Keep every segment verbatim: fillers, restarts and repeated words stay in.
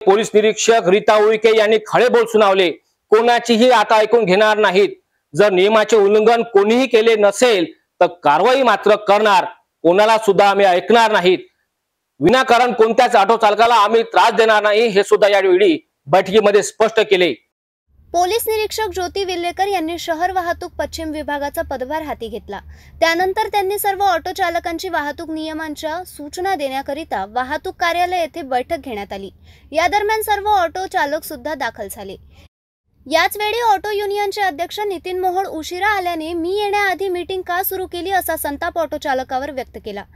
Police निरीक्षक रीता उईके यांनी खडे बोल सुनावले। कोणाचीही आता ऐकून घेणार नाहीत। जर नियमाचे उल्लंघन कोणीही केले नसेल तर कारवाई मात्र करणार, कोणाला सुद्धा आम्ही ऐकणार नाहीत। विनाकारण कोणत्याच ऑटो चालकाला आम्ही त्रास देणार नाही, हे सुद्धा यावेळी बैठकीमध्ये स्पष्ट केले। पोलीस निरीक्षक ज्योती विल्लेकर यांनी शहर वाहतूक पश्चिम विभागाचा पदभार हाती घेतला। त्यानंतर त्यांनी सर्व ऑटो चालकांची वाहतूक नियमांच्या सूचना देण्याकरिता वाहतूक कार्यालय येथे बैठक घेण्यात आली। या दरम्यान सर्व ऑटो चालक सुद्धा दाखल झाले। याच वेळी ऑटो युनियनचे अध्यक्ष नितीन मोहोळ उशिरा आल्याने मी येण्याआधी मीटिंग का सुरू केली असा संताप ऑटो चालकावर व्यक्त केला।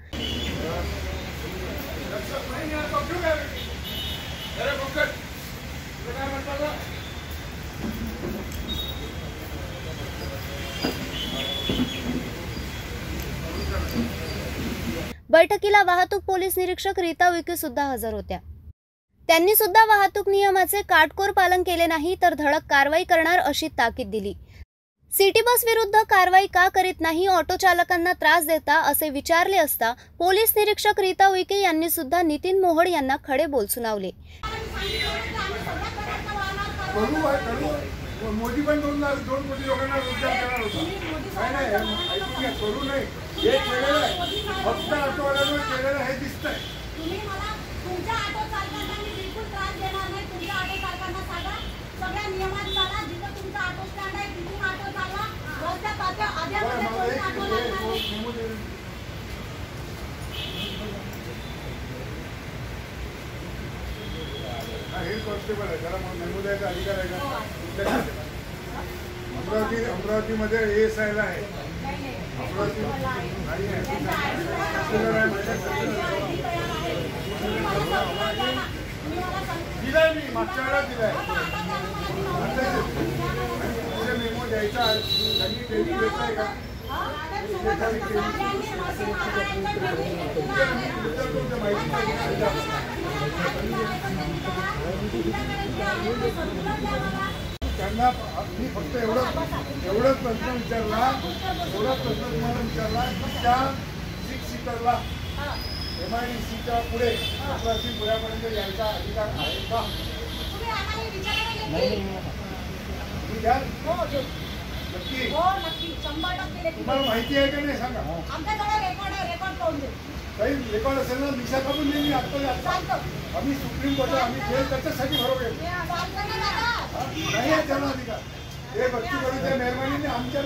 बैठकीला वाहतूक पोलीस निरीक्षक रीता उईके सुद्धा हजर होत्या। त्यांनी सुद्धा वाहतूक नियमाचे काटकोर पालन केले नाही तर धडक कारवाई करणार अशी ताकीद दिली। सिटी बस विरुद्ध कारवाई का करीत नाही, ऑटो चालकांना त्रास देता असे विचारले असता पोलीस निरीक्षक रीता उईके यांनी सुद्धा नितीन मोहोळ यांना खडे बोल सुनावले। मोदी पण दोन दोन कोटी लोकांना रोजगार करणार होता, नाही नाही ऐकून घ्या, करू नये हे केलेलं आहे, फक्त ऑटोवाल्यांवर केलेलं हे दिसतंय। तुम्ही मला तुमच्या ऑटो चालकांना मी बिलकुल त्रास देणार नाही। तुमच्या ऑटो चालकांना सांगा सगळ्या नियमात चाला, जिथं तुमचा ऑटो स्टँड आहे तिथून ऑटो चाला, रस्त्या पाच्या आध्यामध्ये कोणी ऑटो लागणार नाही। हेड कॉन्स्टेबल आहे, त्याला मेमो द्यायचा अधिकार आहे का? अमरावती अमरावतीमध्ये एस आयला आहे, अमरावती नाही आहे, दिलाय मी मागच्या वेळेला दिलाय। मेमो द्यायचा त्यांनी ट्रेनिंग घेत आहे का? त्यांना मी फक्त एवढं एवढंच प्रश्न विचारला एवढाच प्रश्न तुम्हाला विचारला की त्या सिक्स सीटरला एम आय डी सीच्या पुढे अमरावती पुण्यापर्यंत यायचा अधिकार आहे का? तुम्ही द्याल नक्की? तुम्हाला माहिती आहे का नाही सांगा। काही रेकॉर्ड असेल ना, निशा कापून नेहमी आत्ता आम्ही सुप्रीम कोर्ट आम्ही जेल त्याच्यासाठी भरवले नाही आहे त्याला अधिकार। हे भक्ती करून त्या मेहरबानीने आमच्या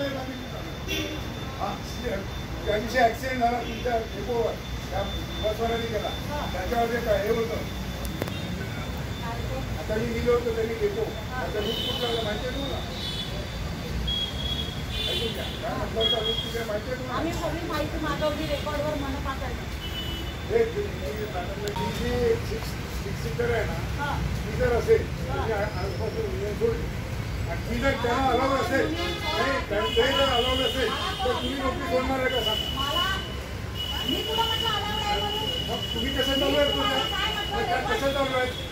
त्या दिवशी ऍक्सिडेंट झाला तुमच्या डेपोवर, त्या बसवाल्याने केला, त्याच्यावर काय हे होतं, आता मी गेलो होतो त्यांनी डेपो त्याचा रूट कुठला माहिती आहे तुम्हाला? ऐकून घ्या काय म्हटलं होतं रूट कुठे माहिती आहे तुम्हाला? आम्ही सगळी माहिती मागवली रेकॉर्डवर म्हणत पाहिजे। सिक्स सीटर आहे ना, ती जर असेल आजपासून सोडली आणि ती जर त्यांना अलाउड असेल आणि त्यांचंही जर अलाउड असेल तर तुम्ही नोकरी सोडणार आहे का सांगा? मग तुम्ही कसं चालू आहे तुमच्या कसं चालू आहे?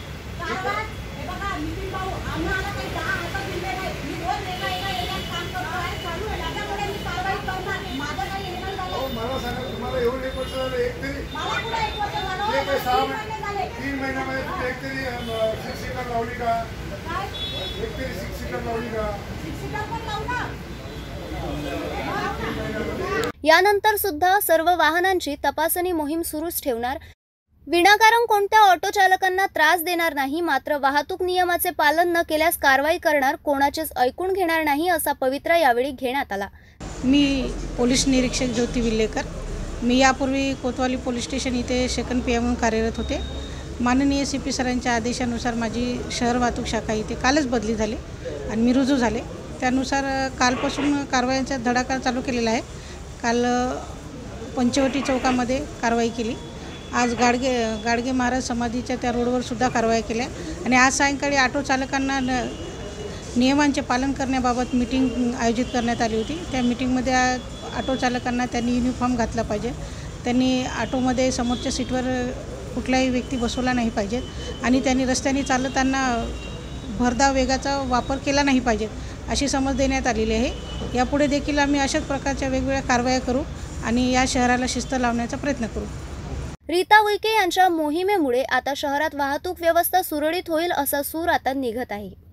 मला सांगा तुम्हाला एवढं एक वर्ष झालं, एक तरी एक आहे सहा महिने तीन महिन्यामध्ये तुम्ही एक तरी सिक्स सीटर लावली का? एक तरी सिक्स सीटर लावली का? यानंतर सुद्धा सर्व वाहनांची तपासणी मोहीम सुरूच ठेवणार, विनाकारण कोणत्या ऑटो चालकांना त्रास देणार नाही, मात्र वाहतूक नियमाचे पालन न केल्यास कारवाई करणार, कोणाचेच ऐकून घेणार नाही असा पवित्रा यावेळी घेण्यात आला। मी पोलीस निरीक्षक ज्योती विल्लेकर, मी यापूर्वी कोतवाली पोलीस स्टेशन इथे सेकंड पी एम म्हणून कार्यरत होते। माननीय सी पी सरांच्या आदेशानुसार माझी शहर वाहतूक शाखा इथे कालच बदली झाली आणि मी रुजू झाले। त्यानुसार कालपासून कारवायांचा धडाका चालू केलेला आहे। काल पंचवटी चौकामध्ये कारवाई केली, आज गाडगे गाडगे महाराज समाधीच्या त्या रोडवर सुद्धा कारवाई केल्या आणि आज सायंकाळी ऑटो चालकांना नियमांचे पालन करण्याबाबत मीटिंग आयोजित करण्यात आली होती। त्या मीटिंगमध्ये ऑटो चालकांना त्यांनी युनिफॉर्म घातला पाहिजे, त्यांनी ऑटोमध्ये समोरच्या सीटवर कुठलाही व्यक्ती बसवला नाही पाहिजे आणि त्यांनी रस्त्याने चालताना भरधाव वेगाचा वापर केला नाही पाहिजे अशी समज देण्यात आलेली आहे। यापुढे देखील आम्ही अशाच प्रकारच्या वेगवेगळ्या कारवाया करू आणि या शहराला शिस्त लावण्याचा प्रयत्न करू। रीता उईके यांच्या मोहिमेमुळे आता शहरात वाहतूक व्यवस्था सुरळीत होईल असा सूर आता निघत आहे.